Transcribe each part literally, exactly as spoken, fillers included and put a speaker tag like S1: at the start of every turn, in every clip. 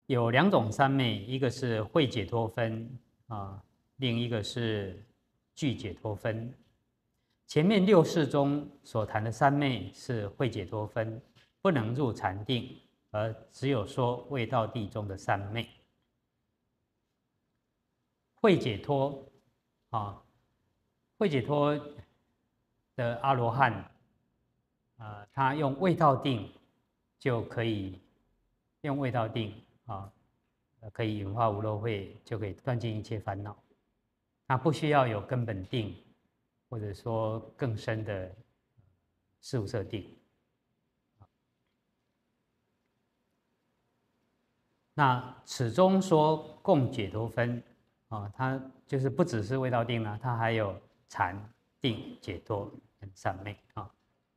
S1: 有两种三昧，一个是会解脱分啊，另一个是具解脱分。前面六世中所谈的三昧是会解脱分，不能入禅定，而只有说未到地中的三昧。会解脱啊，会解脱的阿罗汉，啊，他用未到定就可以用未到定啊，可以引化无漏慧，就可以断尽一切烦恼。他不需要有根本定，或者说更深的事物设定。那此中说共解脱分啊，它就是不只是未到定了，它还有禅定解脱跟三昧啊。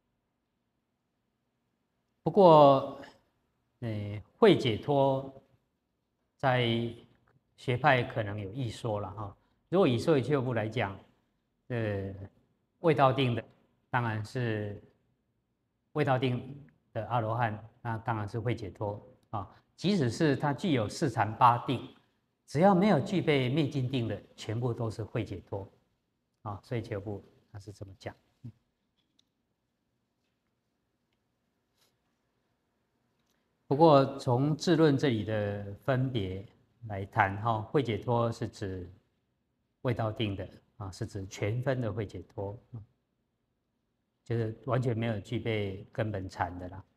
S1: 不过，呃，会解脱在学派可能有异说了哈。如果以受持救部来讲，呃，未到定的当然是未到定的阿罗汉，那当然是会解脱啊。即使是他具有四禅八定，只要没有具备灭尽定的，全部都是会解脱啊。所以求部他是这么讲。不过从智论这里的分别来谈，哈，会解脱是指未到定的啊，是指全分的会解脱，就是完全没有具备根本禅的啦。